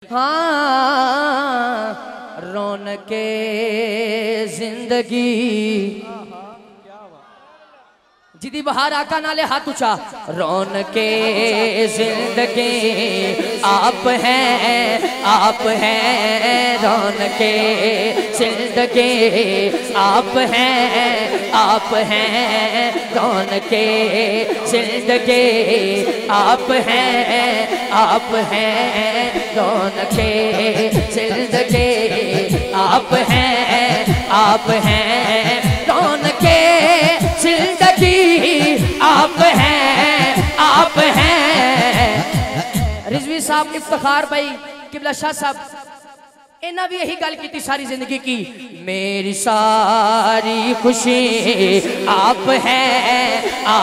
हाँ रौनके जिंदगी जिदी बहार आका नाले हाथ ऊंचा। रौनके जिंदगी आप हैं रौनके जिंदगी आप हैं रौनके जिंदगी आप हैं रौनके जिंदगी आप हैं रौनके जिंदगी आप हैं। रिजवी साहब इफ्तिखार भाई किबला शाह साहब इन्हें भी यही गल की सारी जिंदगी की। मेरी सारी खुशी आप हैं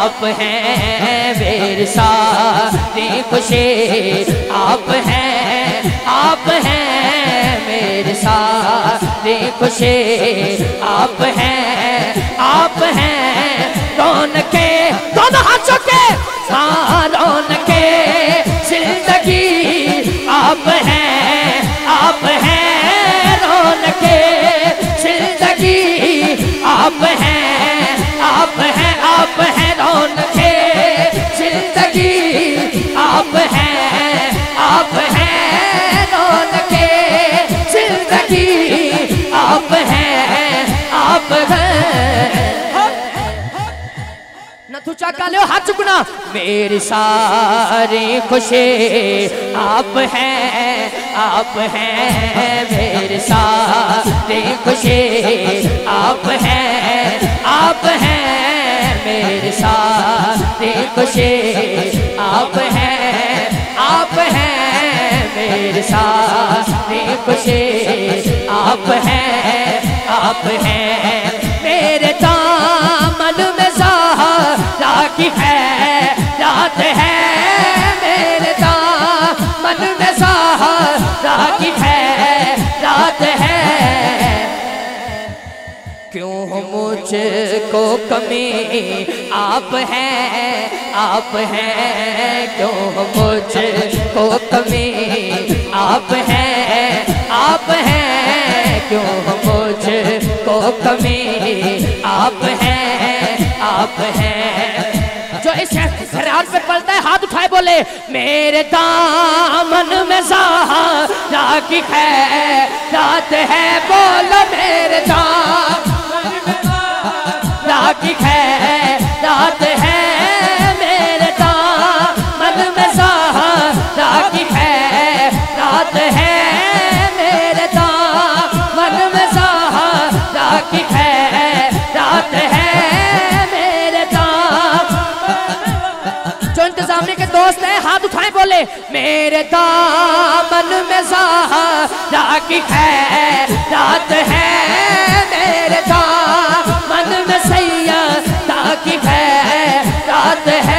मेरी सारी खुशी आप हैं मेरी सारी खुशी आप हैं रौनके दोनों हाथ चुके। हाँ रौनके जिंदगी आप हैं रौनके जिंदगी आप हैं रौनके जिंदगी आप हैं रौनके जिंदगी आप हैं तू चाका लो हाथ चुकना। मेरी सारी खुशी आप हैं मेरी सारी खुशी आप हैं मेरी सारी खुशी आप हैं मेरी सारी खुशी आप हैं मेरे दामन में राखी है रात है मेरे दामन में राखी है रात है। क्यों मुझको कमी आप हैं क्यों मुझको कमी आप हैं क्यों मुझको कमी आप हैं जो इस खरार पे पलता है हाथ उठाए बोले मेरे दामन में राखी है रात है। बोलो मेरे दामन में राखी है रात है मेरे दामन में राखी है रात है मेरे दामन में राखी है रात है। सामने के दोस्त हैं हाथ उठाए बोले मेरे दामन में राखी है रात है मेरे दामन में सैया राखी है रात है।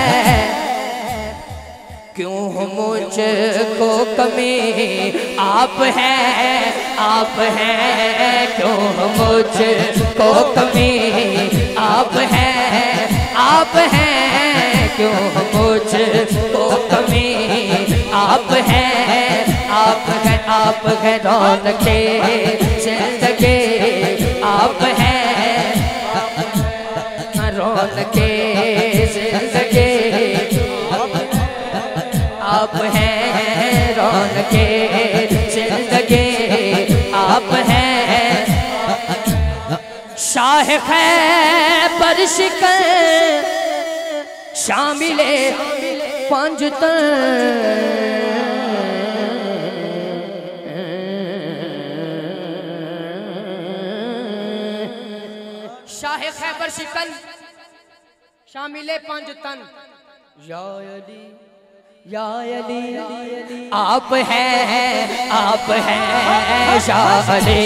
क्यों मुझको कमी आप हैं क्यों मुझको कमी आप हैं क्यों मुझको कमी आप हैं रौनके जिंदगी आप हैं रौनके जिंदगी आप हैं रौनके जिंदगी आप हैं। शाह खैबर शिकन शामिले पंजतन शाह खैबर शिकन शामिले पंजतन या अली आप हैं शाह अली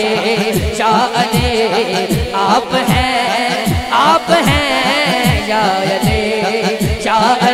आप हैं या अली शाह